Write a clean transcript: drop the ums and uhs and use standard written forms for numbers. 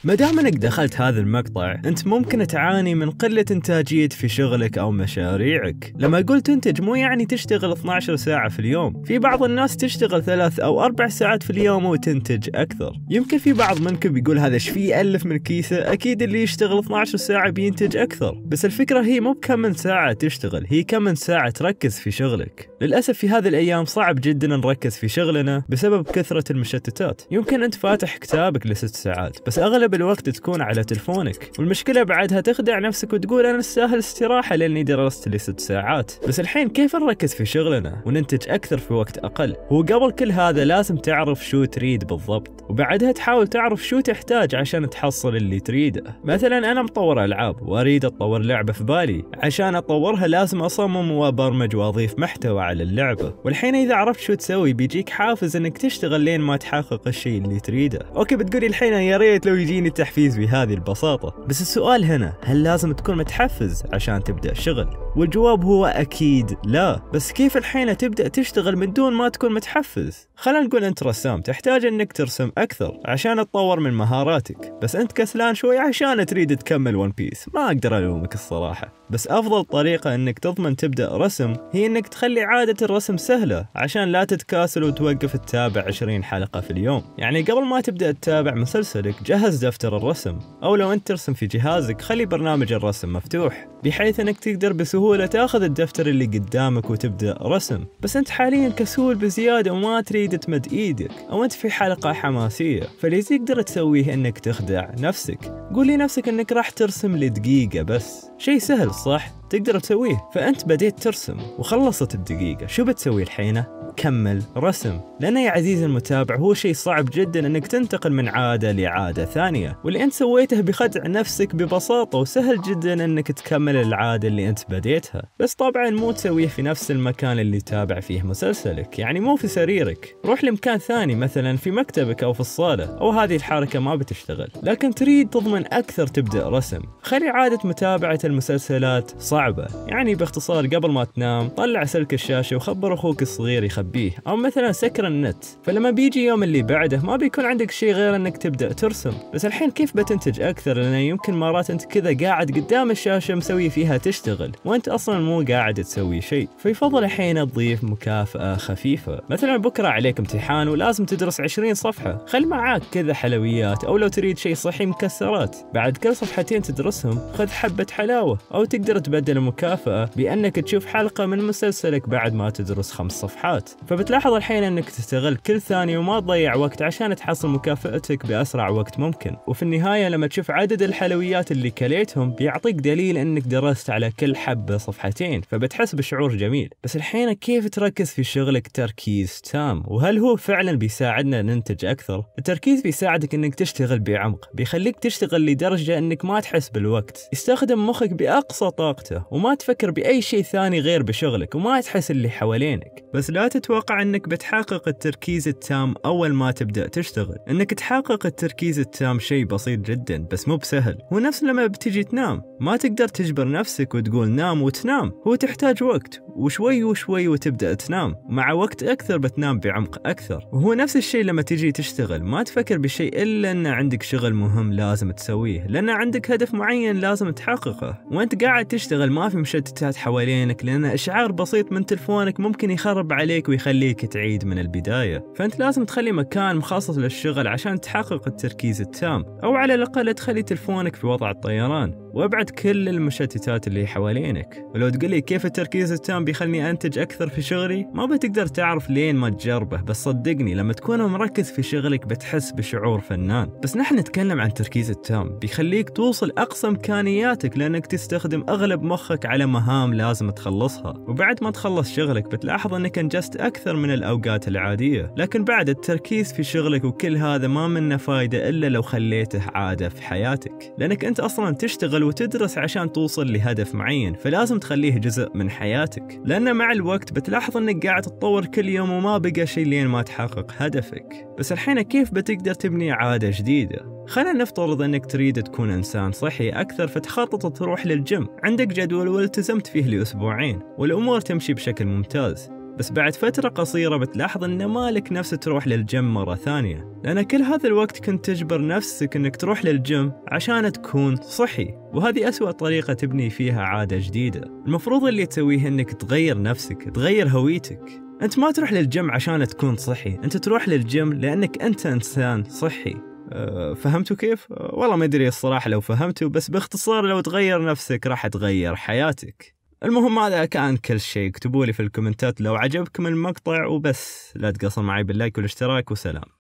ما دام انك دخلت هذا المقطع، انت ممكن تعاني من قلة انتاجية في شغلك او مشاريعك. لما اقول تنتج مو يعني تشتغل 12 ساعة في اليوم، في بعض الناس تشتغل 3 أو 4 ساعات في اليوم وتنتج اكثر. يمكن في بعض منكم بيقول هذا ايش فيه ألف من كيسة، اكيد اللي يشتغل 12 ساعة بينتج اكثر، بس الفكرة هي مو بكم من ساعة تشتغل، هي كم من ساعة تركز في شغلك. للأسف في هذه الايام صعب جدا نركز في شغلنا بسبب كثرة المشتتات. يمكن انت فاتح كتابك ل6 ساعات، بس اغلب الوقت تكون على تلفونك، والمشكلة بعدها تخدع نفسك وتقول أنا استاهل استراحة لأني درست لي 6 ساعات. بس الحين كيف نركز في شغلنا وننتج أكثر في وقت أقل؟ هو قبل كل هذا لازم تعرف شو تريد بالضبط، وبعدها تحاول تعرف شو تحتاج عشان تحصل اللي تريده. مثلا أنا مطور ألعاب وأريد أطور لعبة في بالي، عشان أطورها لازم أصمم وأبرمج وأضيف محتوى على اللعبة، والحين إذا عرفت شو تسوي بيجيك حافز إنك تشتغل لين ما تحقق الشيء اللي تريده. أوكي بتقولي الحين يا ريت لو يجيني تحفيز بهذه البساطة، بس السؤال هنا هل لازم تكون متحفز عشان تبدأ الشغل؟ والجواب هو أكيد لا. بس كيف الحين تبدأ تشتغل من دون ما تكون متحفز؟ خلينا نقول أنت رسام، تحتاج أنك ترسم أكثر عشان تطور من مهاراتك، بس أنت كسلان شوي عشان تريد تكمل ون بيس. ما أقدر ألومك الصراحة، بس أفضل طريقة أنك تضمن تبدأ رسم هي أنك تخلي عادة الرسم سهلة عشان لا تتكاسل وتوقف تتابع 20 حلقة في اليوم. يعني قبل ما تبدأ تتابع مسلسلك جهز دفتر الرسم، أو لو أنت ترسم في جهازك خلي برنامج الرسم مفتوح بحيث أنك تقدر بسهولة تاخذ الدفتر اللي قدامك وتبدأ رسم. بس أنت حاليا كسول بزيادة وما تريد تمد إيدك، أو أنت في حلقة حماسية، فاللي تقدر تسويه أنك تخدع نفسك. قولي نفسك أنك راح ترسم لدقيقة بس، شيء سهل صح؟ تقدر تسويه. فأنت بديت ترسم وخلصت الدقيقة، شو بتسوي الحين؟ كمل رسم، لأنه يا عزيزي المتابع هو شيء صعب جدا أنك تنتقل من عادة لعادة ثانية، واللي أنت سويته بخدع نفسك ببساطة، وسهل جدا أنك تكمل العادة اللي أنت بديتها. بس طبعا مو تسويه في نفس المكان اللي تابع فيه مسلسلك، يعني مو في سريرك، روح لمكان ثاني مثلا في مكتبك أو في الصالة، أو هذه الحركة ما بتشتغل. لكن تريد تضمن أكثر تبدأ رسم، خلي عادة متابعة المسلسلات صعبة. يعني باختصار قبل ما تنام طلع سلك الشاشة وخبر أخوك الصغير يخبيه، أو مثلا سكر النت، فلما بيجي يوم اللي بعده ما بيكون عندك شيء غير أنك تبدأ ترسم. بس الحين كيف بتنتج أكثر؟ لأنه يمكن مرات أنت كذا قاعد قدام الشاشة مسوي فيها تشتغل وأنت أصلا مو قاعد تسوي شيء، فيفضل الحين تضيف مكافأة خفيفة. مثلا بكرة عليك امتحان ولازم تدرس 20 صفحة، خل معاك كذا حلويات، أو لو تريد شيء صحي مكسرات، بعد كل صفحتين تدرسهم خذ حبة حلاوة. أو تقدر تبدل المكافأة بأنك تشوف حلقة من مسلسلك بعد ما تدرس 5 صفحات. فبتلاحظ الحين أنك تستغل كل ثانية وما تضيع وقت عشان تحصل مكافأتك بأسرع وقت ممكن. وفي النهاية لما تشوف عدد الحلويات اللي كليتهم بيعطيك دليل أنك درست على كل حبة صفحتين، فبتحس بشعور جميل. بس الحين كيف تركز في شغلك تركيز تام؟ وهل هو فعلا بيساعدنا ننتج أكثر؟ التركيز بيساعدك أنك تشتغل بعمق، بيخليك تشتغل لدرجة أنك ما تحس بالوقت، يستخدم مخك بأقصى طاقته وما تفكر بأي شيء ثاني غير بشغلك، وما تحس اللي حوالينك. بس لا تتوقع أنك بتحقق التركيز التام أول ما تبدأ تشتغل. أنك تحقق التركيز التام شيء بسيط جدا، بس مو بسهل. هو نفس لما بتجي تنام، ما تقدر تجبر نفسك وتقول نام وتنام، هو تحتاج وقت وشوي وشوي وتبدأ تنام، مع وقت أكثر بتنام بعمق أكثر. وهو نفس الشيء لما تجي تشتغل، ما تفكر بشيء إلا أن عندك شغل مهم لازم تسويه، لأن عندك هدف معين لازم تحققه، وأنت قاعد تشتغل ما في مشتتات حوالينك، لأن إشعار بسيط من تلفونك ممكن يخرب عليك ويخليك تعيد من البداية. فأنت لازم تخلي مكان مخصص للشغل عشان تحقق التركيز التام، أو على الأقل تخلي تلفونك في وضع الطيران، وابعد كل المشتتات اللي حوالينك. ولو تقولي كيف التركيز التام بيخلني أنتج أكثر في شغلي، ما بتقدر تعرف لين ما تجربه، بس صدقني لما تكون مركز في شغلك بتحس بشعور فنان. بس نحن نتكلم عن التركيز التام بيخليك توصل أقصى إمكانياتك، لأنك تستخدم أغلب مخك على مهام لازم تخلصها، وبعد ما تخلص شغلك بتلاحظ أنك أنجزت أكثر من الأوقات العادية. لكن بعد التركيز في شغلك وكل هذا ما منه فايدة إلا لو خليته عادة في حياتك، لأنك أنت أصلا تشتغل وتدرس عشان توصل لهدف معين، فلازم تخليه جزء من حياتك، لأن مع الوقت بتلاحظ أنك قاعد تتطور كل يوم وما بقى شيء لين ما تحقق هدفك. بس الحين كيف بتقدر تبني عادة جديدة؟ خلينا نفترض أنك تريد تكون إنسان صحي أكثر، فتخطط تروح للجيم، عندك جدول والتزمت فيه لأسبوعين والأمور تمشي بشكل ممتاز. بس بعد فترة قصيرة بتلاحظ إن مالك نفس تروح للجيم مرة ثانية، لأن كل هذا الوقت كنت تجبر نفسك إنك تروح للجيم عشان تكون صحي، وهذه أسوأ طريقة تبني فيها عادة جديدة. المفروض اللي تسويه إنك تغير نفسك، تغير هويتك. أنت ما تروح للجيم عشان تكون صحي، أنت تروح للجيم لأنك أنت إنسان صحي. فهمتوا كيف؟ والله ما أدري الصراحة لو فهمتوا، بس باختصار لو تغير نفسك راح تغير حياتك. المهم هذا كان كل شيء. اكتبوا لي في الكومنتات لو عجبكم المقطع وبس. لا تقصروا معي باللايك والاشتراك، وسلام.